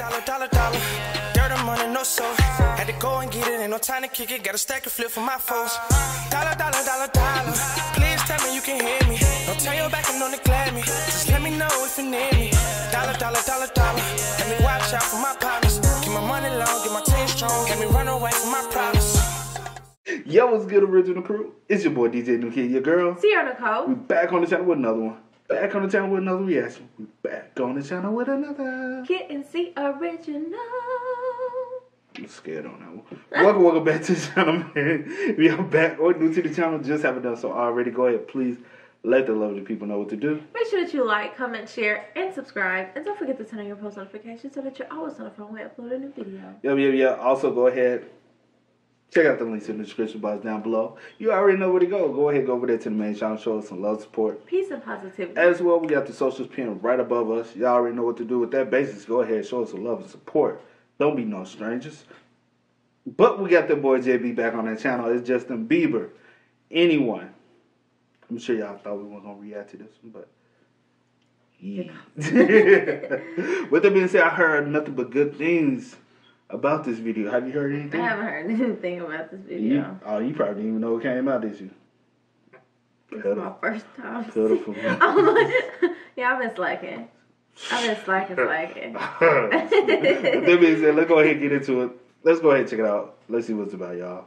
dollar. Dirt and money, no soul. Had to go and get it, ain't no time to kick it. Got a stack of flip for my foes. Dollar. Please tell me you can hear me. Don't turn your back and don't neglect me. Just let me know if you need me. Dollar. Let me watch out for my partners. Keep my money long, get my team strong. Let me run away from my problems. Yo, what's good, original crew? It's your boy DJ New Kid, your girl. Sierra Nicole. We back on the channel with another one. Back on the channel with another reaction. We back on the channel with another Kid and C original. I'm scared on that one. Welcome back to the channel, man. We are back or new to the channel. Just haven't done so already. Go ahead, please let the lovely people know what to do. Make sure that you like, comment, share, and subscribe. And don't forget to turn on your post notifications so that you're always notified when we upload a new video. Yeah. Also, go ahead. Check out the links in the description box down below. You already know where to go. Go ahead, go over there to the main channel. Show us some love, support. Peace and positivity. As well, we got the socials pinned right above us. Y'all already know what to do with that basis. Go ahead, show us some love and support. Don't be no strangers. But we got the boy JB back on that channel. It's Justin Bieber. Anyone. I'm sure y'all thought we weren't going to react to this one, but yeah. With that being said, I heard nothing but good things about this video. Have you heard anything? I haven't heard anything about this video. You probably didn't even know it came out, did you? It's my first time. Pitiful. Yeah, I've been slacking. Slacking. With that being said, let's go ahead and get into it. Let's go ahead and check it out. Let's see what it's about, y'all.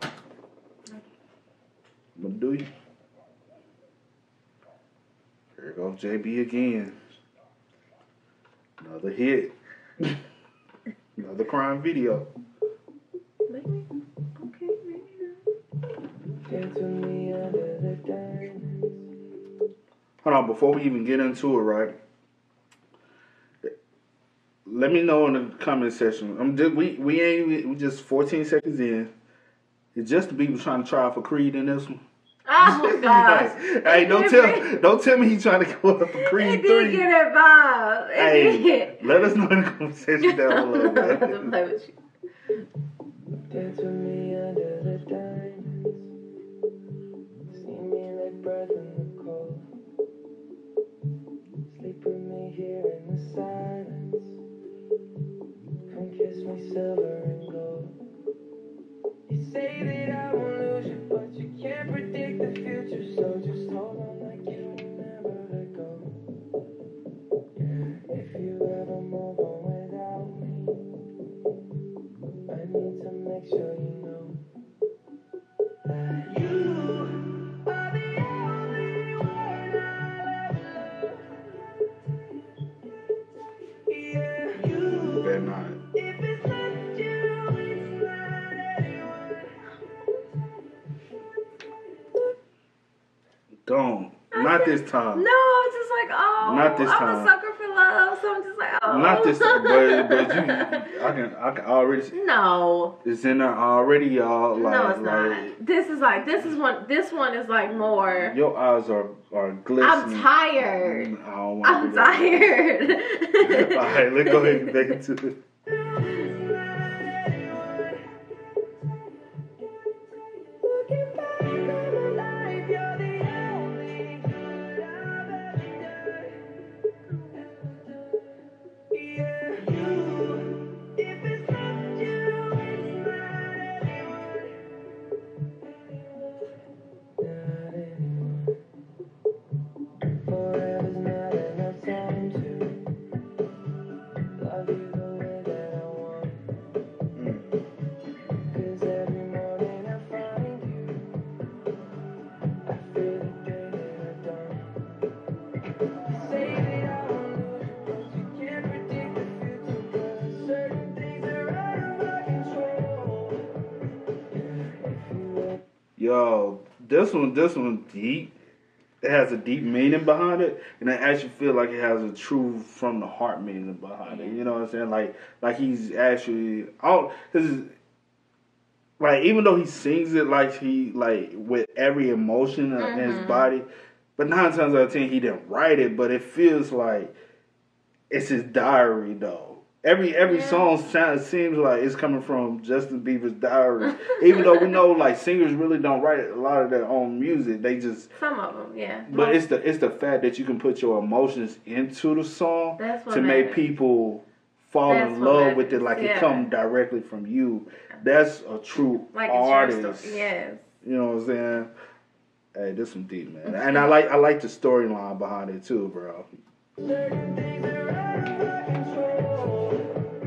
What do you? Here goes JB again. Another hit. Another crime video. Okay. Hold on, before we even get into it, right? Let me know in the comment section. We just 14 seconds in. It's Justin Bieber trying to try out for Creed in this one. Oh gosh! Hey, don't tell me he's trying to go up for Creed 3. It did get that vibe. Hey, let us know in the comment section down below. I'm gonna play with you. Dance with me under the diamonds. See me like breath in the cold. Sleep with me here in the silence. Come kiss me silver and gold. You say that I won't lose you, but you can't predict the future. So just hold on like you will never let go. Yeah, if you ever move on without me, I need to make sure you know that you are the only one I ever love. Yeah, you. Better not. If it's not you, it's not anyone. Don't. Not this time. No, it's just like, oh, Not this I'm time. a sucker for love, so I'm just like, oh. Not this time, but I can already. No. It's in there already, y'all. Like, No, it's not. This one is like more. Your eyes are glistening. I'm tired. I don't want I'm tired. All right, let's go ahead and get back into it. Yo, this one deep. It has a deep meaning behind it, and I actually feel like it has a true from the heart meaning behind it. You know what I'm saying? Like he's actually like even though he sings it like with every emotion in his body, but 9 times out of 10 he didn't write it, but it feels like it's his diary though. Every song seems like it's coming from Justin Bieber's diary. Even though we know like singers really don't write a lot of their own music, they just some of them, yeah. But it's the fact that you can put your emotions into the song to make people fall That's in love what with it, like it come directly from you. That's a true like artist. It's your story. Yes. You know what I'm saying? Hey, this some deep, man. And I like the storyline behind it too, bro. Certain things are out of my control.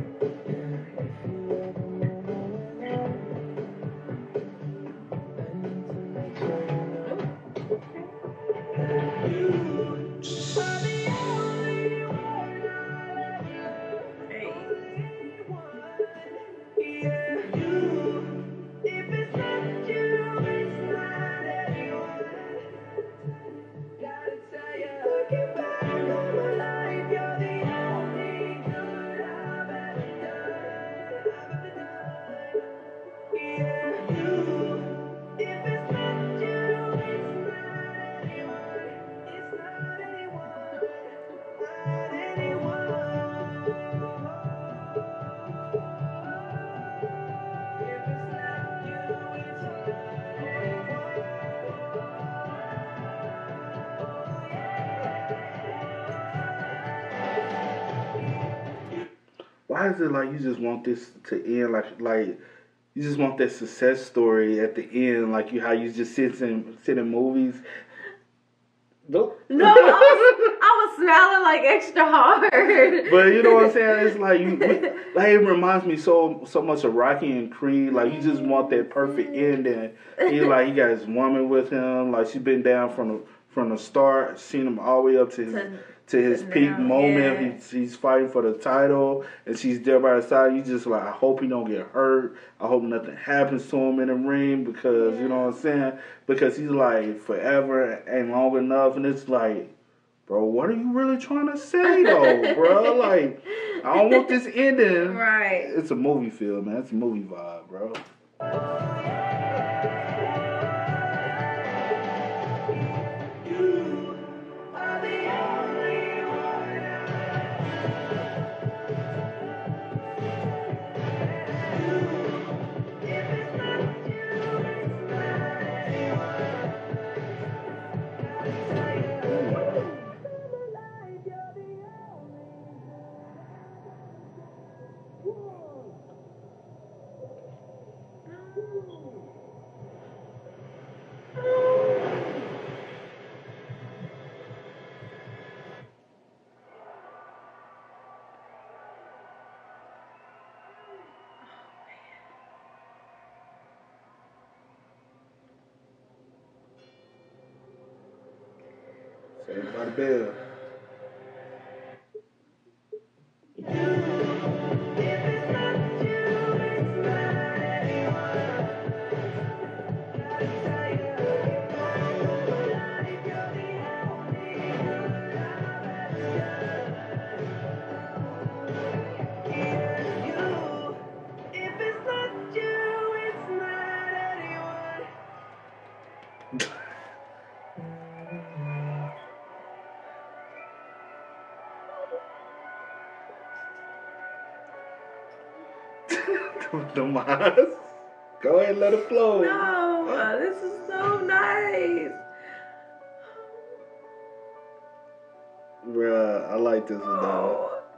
Why is it like you just want this to end like you just want that success story at the end, like how you just sit in movies? Nope. No, I was smiling like extra hard. But you know what I'm saying? It's like like it reminds me so much of Rocky and Creed. Like you just want that perfect ending. He got his woman with him. Like she's been down from the start, seen him all the way up to his peak now, moment. yeah. He's fighting for the title, and she's there by his side. You just like, I hope he don't get hurt. I hope nothing happens to him in the ring because you know what I'm saying. Because he's like forever ain't long enough, and it's like, bro, what are you really trying to say though, bro? Like, I don't want this ending. Right. It's a movie feel, man. It's a movie vibe, bro. Saved by the Bell. Them eyes. Go ahead and let it flow. No, this is so nice. Bruh, I like this one though. Oh,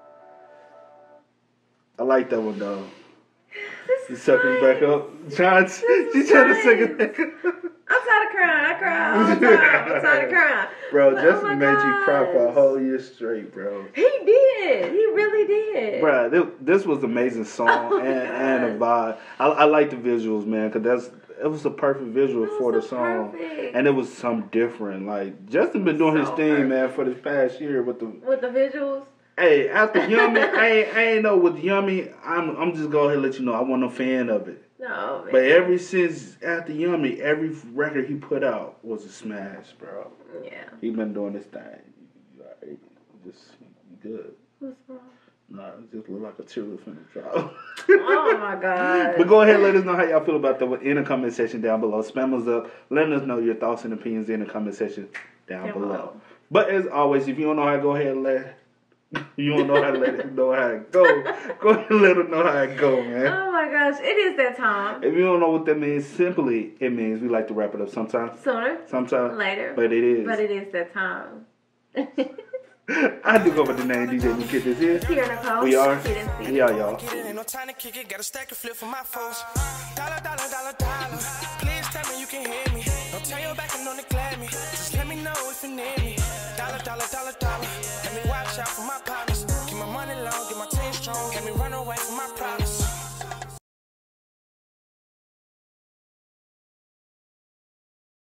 I like that one though. this She's is sucking nice. back up. She's trying to sing it back up. I'm tired of crying. I cry all the time. I'm tired of crying. Bro, But, Justin oh my made you cry for a gosh. whole year straight, bro. He did. He really did. Bruh, this was an amazing song Oh, and a God. vibe. I like the visuals, man, because it was a perfect visual It was for the so song. perfect. And it was something different. Like, Justin been doing his So thing, perfect. man, for this past year with the... With the visuals. Hey, after Yummy, I ain't know with Yummy, I'm just go ahead and let you know I wasn't a fan of it. No, man. But ever since after Yummy, every record he put out was a smash, bro. Yeah. He been doing this thing. You good. What's wrong? Nah, it just look like a tear was finna drop. Oh my God. But go ahead and let us know how y'all feel about that in the comment section down below. Spam us up. Let us know your thoughts and opinions in the comment section down below. But as always, if you don't know how to go ahead and let it know how it go. Go ahead and let them know how it go, man. Oh my gosh, it is that time. If you don't know what that means, simply it means we like to wrap it up sometimes. Sooner, Sometimes. later. But it is. But it is that time. I do go by the name DJ New Kid. This is. Here, Nicole. We are. Kid and C. We are, y'all. Get it, ain't no time to kick it. Got a stack of flip for my foes. Dollar, dollar, dollar, dollar. Please tell me you can hear me. Don't turn your back and don't neglect me. Just let me know if you need me. Dollar, dollar, dollar, dollar. Let me watch out for my partners.